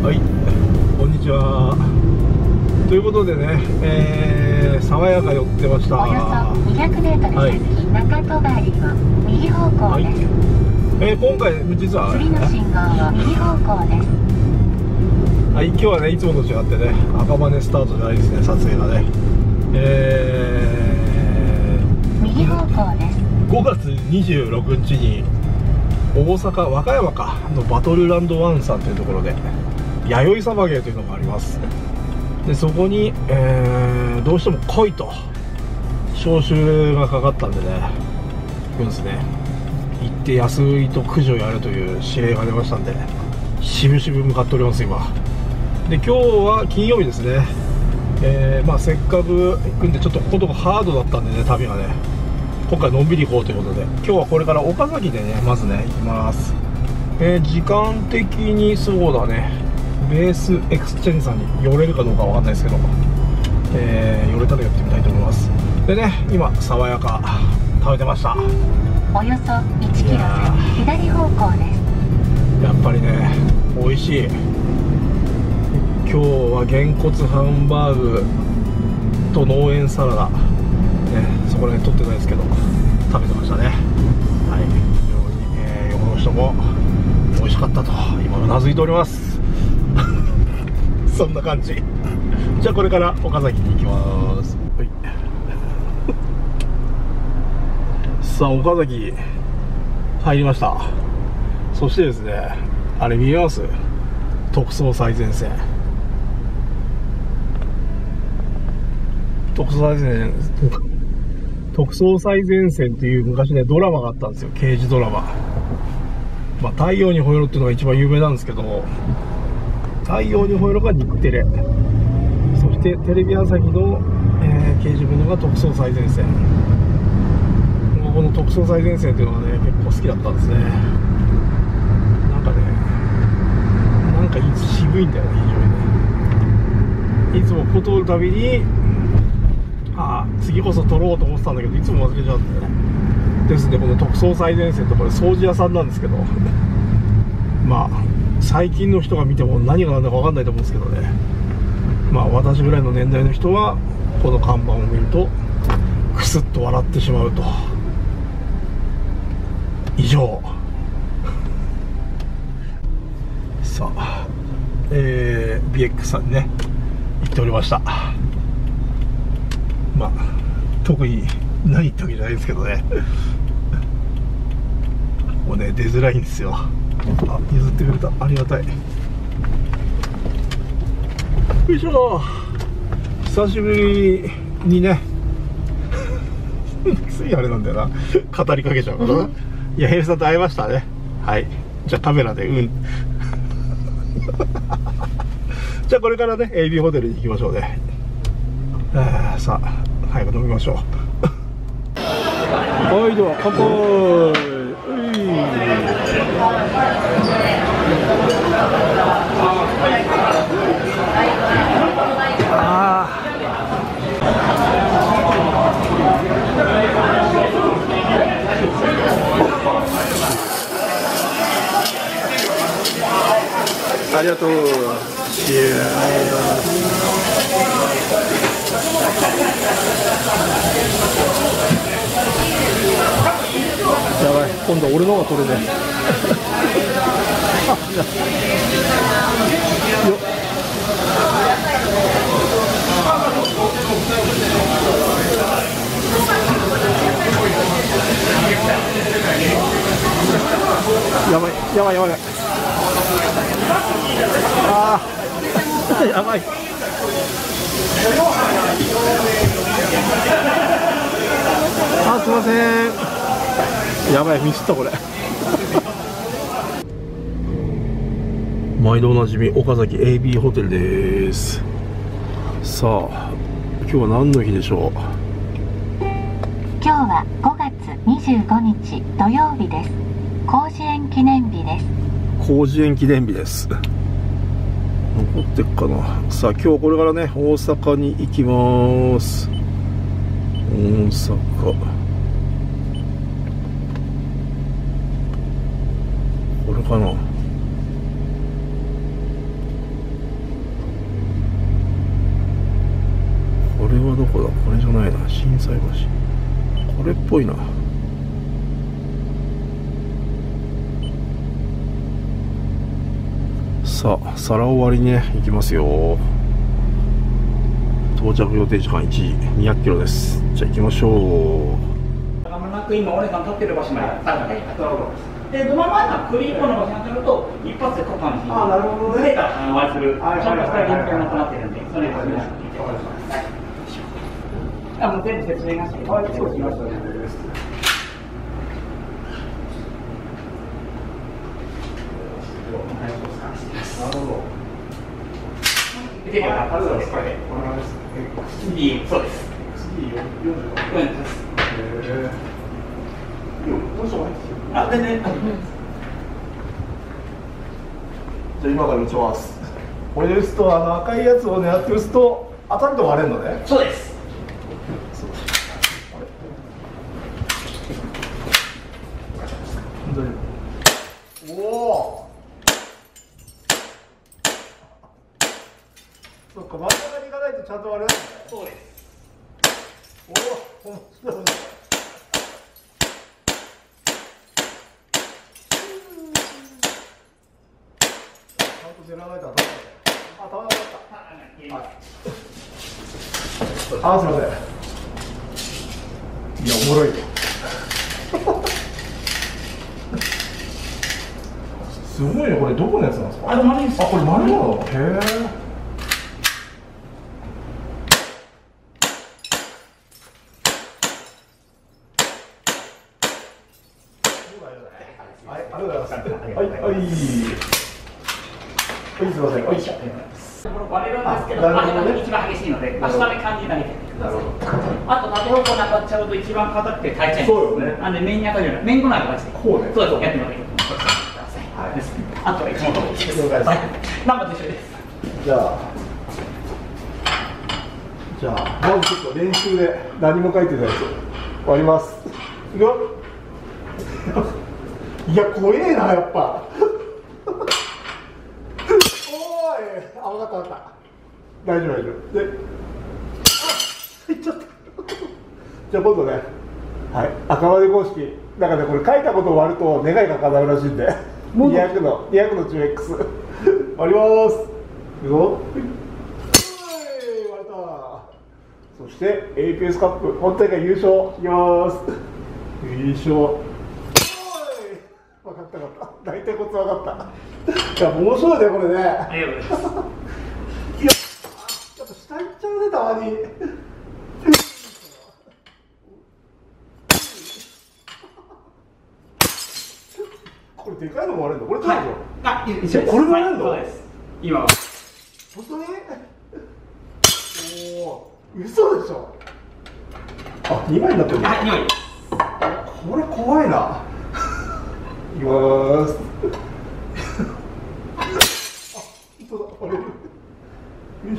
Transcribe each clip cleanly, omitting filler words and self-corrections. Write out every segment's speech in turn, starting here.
はい、こんにちは。ということでね、爽やか寄ってました。 およそ200メートル先、中戸狩りを右方向です。 今回実は次の信号を右方向です。 はい、今日はねいつもと違ってね赤羽スタートじゃないですね、撮影がね。 右方向です。 5月26日に大阪和歌山かのバトルランドワンさんというところで弥生サバゲーというのがあります。でそこに、どうしても来いと招集がかかったんでね行くんですね。行って安いと駆除やるという指令が出ましたんで渋々向かっております今で。今日は金曜日ですね。せっかく行くんでちょっとここのとこハードだったんでね、旅がね今回のんびり行こうということで、今日はこれから岡崎でねまずね行きます。時間的にそうだね、ベースエクスチェンジさんに寄れるかどうかわかんないですけど、寄れたらやってみたいと思います。でね、今爽やか食べてました。 およそ1キロ先左方向です。 やっぱりね美味しい。今日はげんこつハンバーグと農園サラダね、そこら辺取ってないですけど食べてましたね。はい、非常に、横の人も美味しかったと今うなずいておりますそんな感じ。じゃあこれから岡崎に行きます。はい、さあ岡崎入りました。そしてですね、あれ見えます？特捜最前線。特捜最前線っていう昔ねドラマがあったんですよ、刑事ドラマ。太陽にほえろっていうのが一番有名なんですけど、太陽にほえろが日テレ、そしてテレビ朝日の、刑事部のが特捜最前線。この特捜最前線っていうのがね結構好きだったんですね。なんか渋いんだよね、非常にね。いつもここ通るたびに次こそ撮ろうと思ってたんだけどいつも忘れちゃうんだよね。ですね、この特捜最前線とこれ掃除屋さんなんですけど最近の人が見ても何が何だか分かんないと思うんですけどね、私ぐらいの年代の人はこの看板を見るとクスッと笑ってしまうと。以上。さあ、BX さんにね行っておりました。特に何言ったわけじゃないですけどねもうね出づらいんですよ。譲ってくれた、ありがたい。よいしょ。久しぶりにねついあれなんだよな、語りかけちゃうからな。いや、ヘルさんと会いましたね。はい、じゃあカメラでじゃあこれからね AB ホテルに行きましょうね。さあ早く飲みましょうはい、では乾杯。ありがとう。やばい、今度は俺の方が取るねよっ、やばいやばいやばい、やばいすいません、やばいミスったこれ毎度おなじみ岡崎 AB ホテルです。さあ今日は何の日でしょう。 今日は5月25日土曜日です。広辞苑記念日です。 広辞苑記念日です。残ってっかな。さあ今日はこれからね大阪に行きます。大阪これかな。 はどこだ？これじゃないな、心斎橋。これっぽいな。さあ、皿終わりにね、行きますよ。到着予定時間1時、200キロです。じゃあ行きましょう。 まもなく今、お姉さん立ってる場所まであるので、で、ドマ前のクリームの場所に当たると、一発でコパンに。 あ、なるほどね。 で、お会いする。ちゃんとしたリンクがなくなってるんで、それを見てお願いします。もう全部説明がして、はい、そうしましたね。 なるほど。 見てください。そうです。これで。そうです。あ、全然。じゃあ今から打ちます。これで打つと赤いやつを狙って打つと当たると割れるのね。 そうです。 おお。そっか、真ん中に行かないとちゃんと割れない。 そうです。 おお、面白い。狙わないと当たらない。あ、当たらなかった。あ、すみません。いや、おもろい。すごいね、これどこのやつなんですか。 あ、丸いです。 あ、これ丸いの。へえ。はい、ありがとうございます。はい、はい。はい、すみません。はい。 割れるんですけど、あれが一番激しいので、下の感じだけで。なるほど。あと縦方向に当たっちゃうと一番硬くて耐えちゃいます。そうよね。なんで面に当たるような面こない形で。こうね。そうです。やってもらっていいと思います。はい。あとはいつも通りです。了解です。ナンバーと一緒です。 じゃあまずちょっと練習で何も書いてないやつ割ります。いくよ。いや、怖えな、やっぱ。おーい、あ、分かった分かった。大丈夫大丈夫。で、あ、いっちゃった。じゃあ今度ね、はい、赤羽公式。だからね、これ書いたことを割ると願いが叶うらしいんで、200の 10X 割ります。いくぞ。割れた。そして APS カップ本大会優勝いきます。優勝。分かった分かった。大体コツ分かった。いや、面白いねこれね。 ありがとうございます。 いや、やっぱ下行っちゃうね、たまに。これでかいのも割れるの？これどうでしょう？ あ、いいです。 これも割れるの？ そうです。今は。 本当に？おお、嘘でしょ。あ、2枚になってる。 はい、2枚です。 これ怖いな。いきまーす。あ、本当だ、割れる。よし。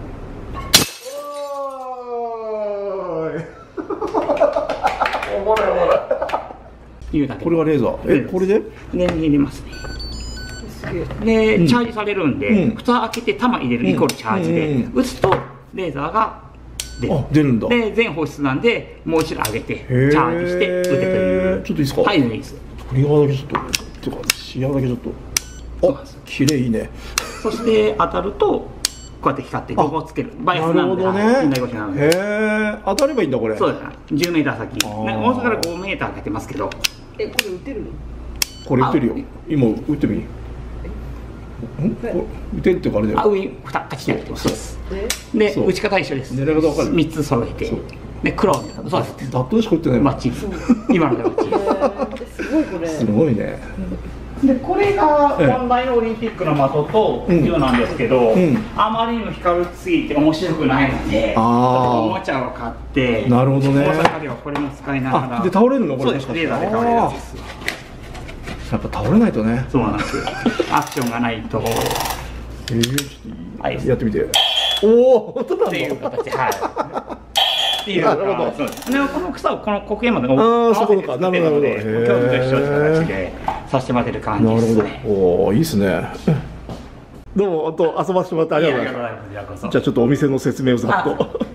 おーい。おもろいおもろい。これはレーザー。これで？ 念に入れますね。で、チャージされるんで、蓋開けて弾入れるイコールチャージで、打つとレーザーが出る。 出るんだ。 で、全放出なんで、もう一度上げて、チャージして打てという。 ちょっといいですか？ はい、いいです。 鳥側だけちょっと、てか、視野だけちょっと。あ、綺麗いいね。 そして当たると、こうやって光ってロゴをつける。バイアスなんで、信頼越しなので。 へえ、当たればいいんだこれ。 そうですね。10メーター先。大阪から5メーターかけてますけど。 これ打てるの？ これ打てるよ。今打ってみ。打てるってかあれだよ。 上に2カチッとやってます。で、打ち方一緒です。 狙い方分かる。 3つ揃えて。で、黒を見た。そうです。 ダットでしか打ってない。 マッチ。今のでマッチ。 すごいこれ。 すごいね。 で、これが本来のオリンピックの的というなんですけど、あまりにも光りすぎて面白くないので、おもちゃを買って、 なるほどね。 大阪ではこれも使いながら。 で、倒れるのこれ？ そうです。レーザーで倒れるやつです。 やっぱ倒れないとね。 そうなんです。アクションがないと。 ちょっとやってみて。おお、本当だ。っていう形。はい。っていう。なるほど。で、この草をこの黒煙まで合わせて作ってるので、競技と一緒って形でさせてもらってる感じですね。おお、いいですね。どうも、本当遊ばせてもらってありがとうございます。じゃあちょっとお店の説明をざっと。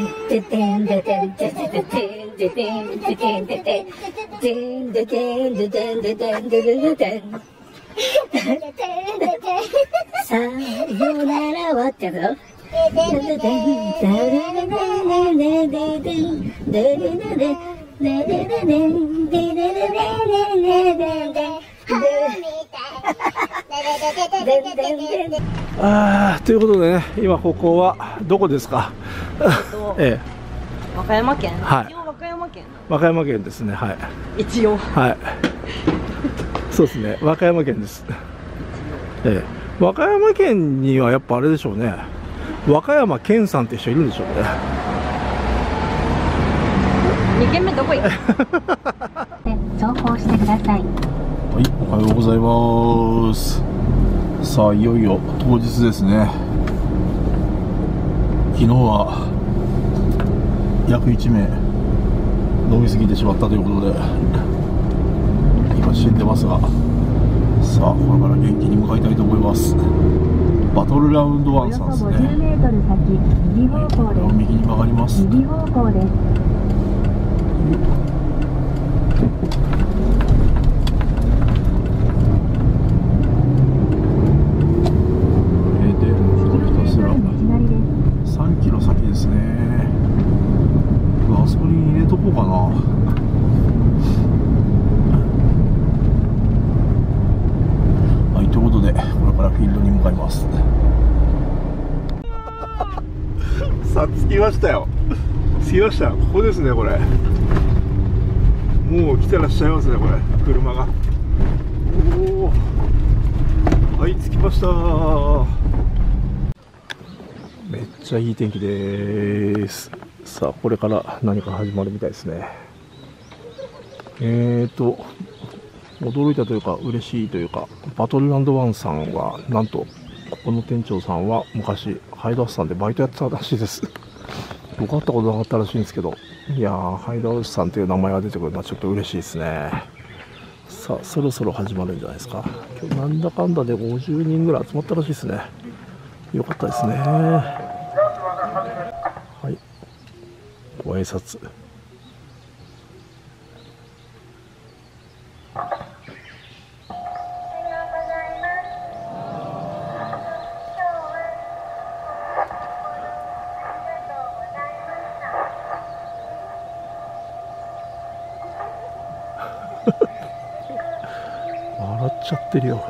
さよならはってやつだろ。 ということでね、今ここはどこですか？ええ。 和歌山県。 はい一応和歌山県。 和歌山県ですね。はい。 一応。 はい。そうですね。和歌山県です。ええ。和歌山県にはやっぱあれでしょうね。和歌山県さんって人いるんでしょうね。 2軒目どこ行く？ 走行してください。 はい、おはようございます。さあ、いよいよ当日ですね。昨日は約1名飲み過ぎてしまったということで、今死んでますが、さあ、これから元気に向かいたいと思います。バトルラウンドワンさんですね。 50メートル先、右方向です。 右に曲がります。 右方向です。 ひたすら3キロ先ですね。 ましたよ。着きました。ここですね、これ。もう来てらっしゃいますね、これ車が。おお、はい、着きました。めっちゃいい天気です。さあ、これから何か始まるみたいですね。驚いたというか嬉しいというか、バトルランドワンさんはなんとここの店長さんは昔ハイドハウスさんでバイトやってたらしいです。僕会ったことなかったらしいんですけど、いやー、ハイドハウスさんという名前が出てくるのはちょっと嬉しいですね。さあ、そろそろ始まるんじゃないですか。今日なんだかんだで50人ぐらい集まったらしいですね。よかったですね。はい、ご挨拶。笑っちゃってるよ。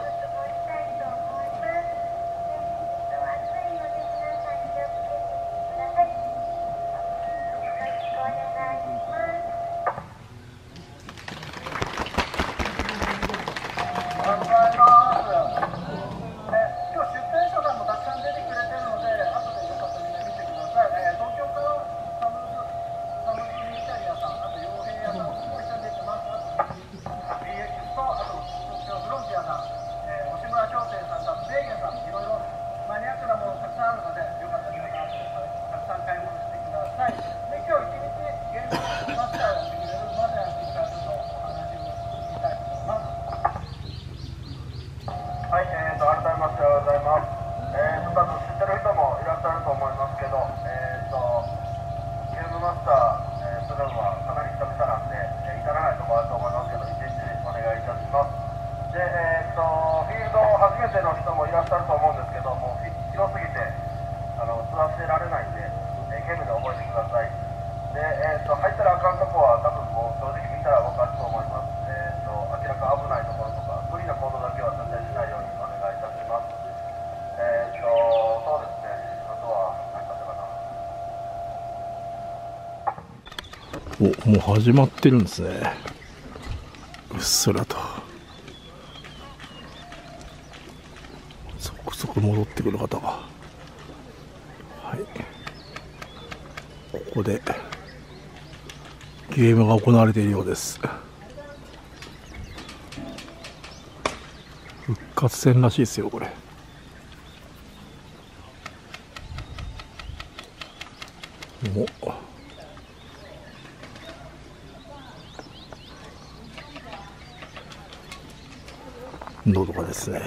お、もう始まってるんですね。うっすらと続々戻ってくる方が、はい、ここでゲームが行われているようです。復活戦らしいですよ、これ。お、のどかですね。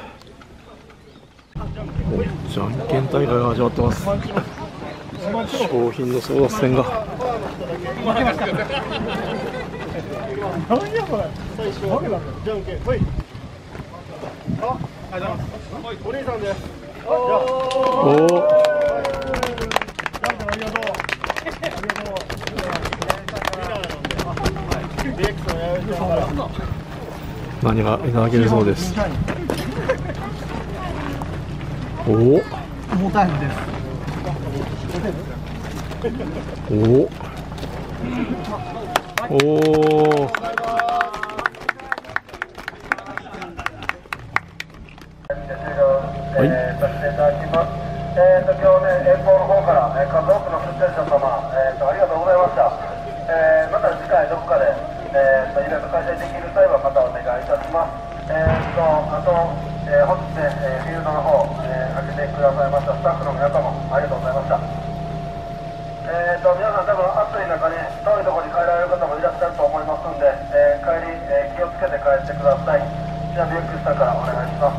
じゃんけん大会が始まってます。商品の争奪戦が。お兄さんです。おお。何がいただけるそうです。おお。重たいです。おお。おお。はい。今日ね、遠方の方から数多くの出店者様、ありがとうございました。また次回どこかで、イベント開催できる際はまたお願いいたします。あと、本日ね、フィールドの方、開けてくださいましたスタッフの皆様、ありがとうございました。皆さん多分暑い中ね、遠いところに帰られる方もいらっしゃると思いますので、帰り、気をつけて帰ってください。ちなみにゆっくりさんからお願いします。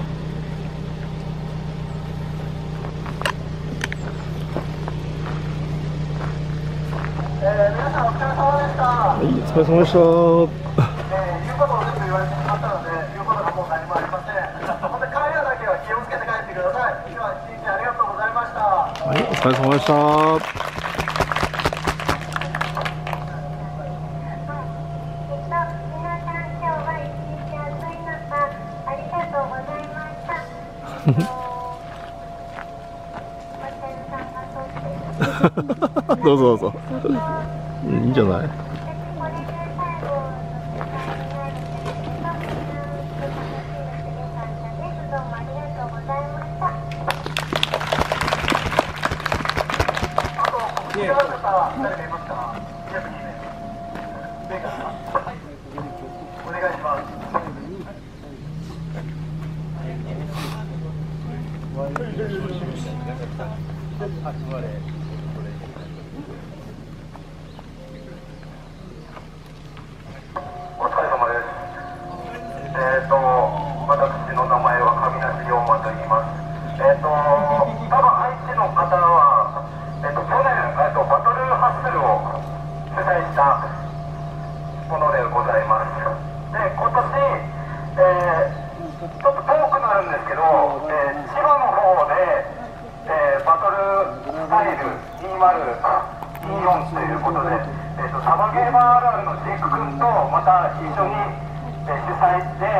皆さんお疲れ様でした。はい、お疲れ様でした。言うことを全部言われてしまったので、言うことがもう何もありません。ほんで帰るだけは気をつけて帰ってください。今日は一日ありがとうございました。はい、お疲れ様でした。 どうぞどうぞ。いいんじゃない。 私の名前は上梨龍馬と言います。多分愛知の方は、去年、バトルハッスルを主催したものでございます。で、今年、ちょっと遠くなるんですけど、千葉の方で、バトルスタイル2024ということで、サバゲーバーあるあるのジェイク君とまた一緒に主催で、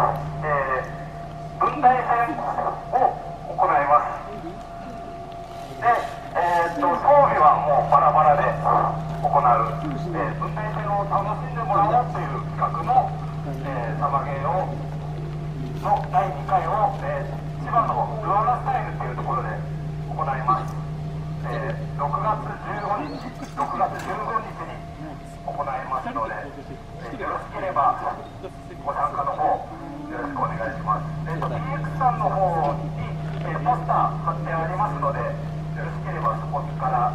分隊戦を行います。で、装備はもうバラバラで行う、分隊戦を楽しんでもらおうという企画の、サバゲーの第2回を、千葉のルアナスタイルというところで行います。6月15日、6月15日に行いますので、よろしければご参加の方よろしくお願いします。PX さんの方に、ポスター貼ってありますので、よろしければそこから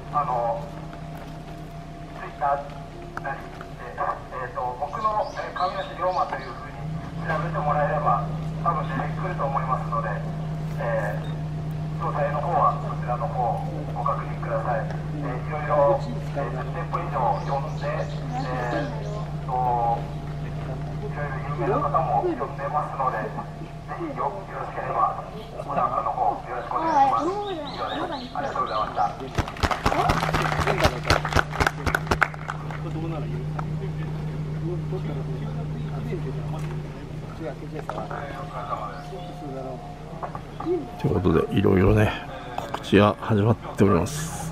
ツイッターなりで、僕の上梨龍馬というふうに調べてもらえれば多分出てくると思いますので、詳細の方はそちらの方ご確認ください。いろいろ10店舗以上呼んで、いろいろ有名な方も呼んでますので、ぜひよろしければご参加の方よろしくお願いします。以上です。ありがとうございました。 ということでいろいろね告知が始まっております。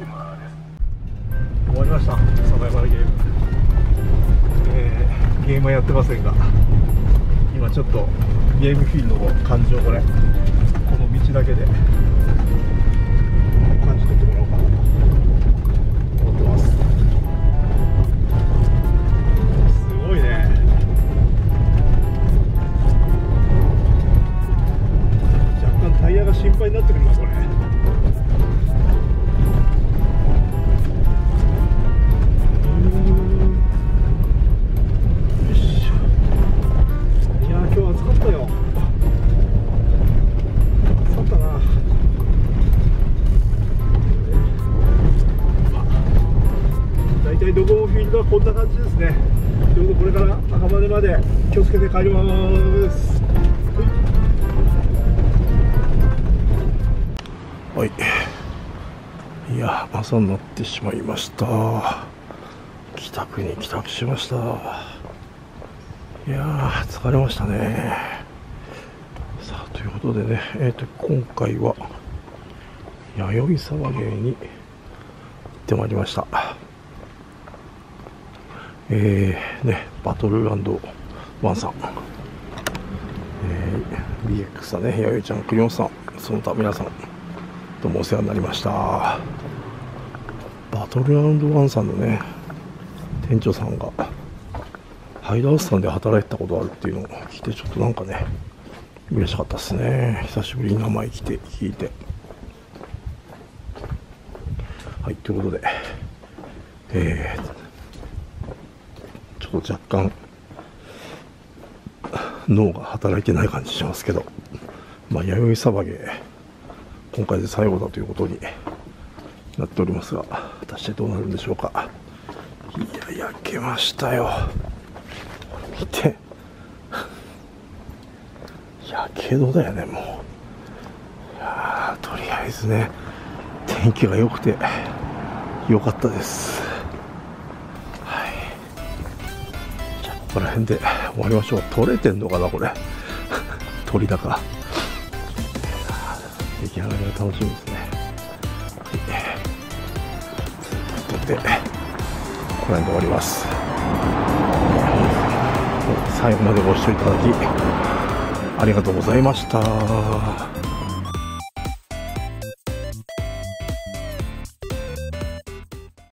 終わりました、サバイバルゲーム。ゲームはやってませんが、今ちょっとゲームフィールドの感じをこの道だけで感じ取ってもらおうかなと思ってます。すごいね。若干タイヤが心配になってくるなこれ。こんな感じですね。ということでこれから赤羽まで気をつけて帰ります。はい、いや朝になってしまいました。帰宅に帰宅しました。いやー疲れましたね。さあということでね、今回は弥生サバゲーに行ってまいりました。バトルランドワンさん、BX さんね、弥生ちゃん、栗本さん、その他皆さんどうもお世話になりました。バトルランドワンさんのね店長さんがハイダウスさんで働いてたことあるっていうのを聞いて、ちょっとなんかね嬉しかったですね。久しぶりに名前聞いて。はい、ということでちょっと若干脳が働いてない感じしますけど、弥生サバゲー今回で最後だということになっておりますが、果たしてどうなるんでしょうか。いや焼けましたよ。見てやけどだよねもう。いやとりあえずね天気が良くて良かったです。ここら辺で終わりましょう。取れてんのかなこれ鳥高出来上がりが楽しみですね。はい、 てこの辺で終わります。最後までご視聴いただきありがとうございました。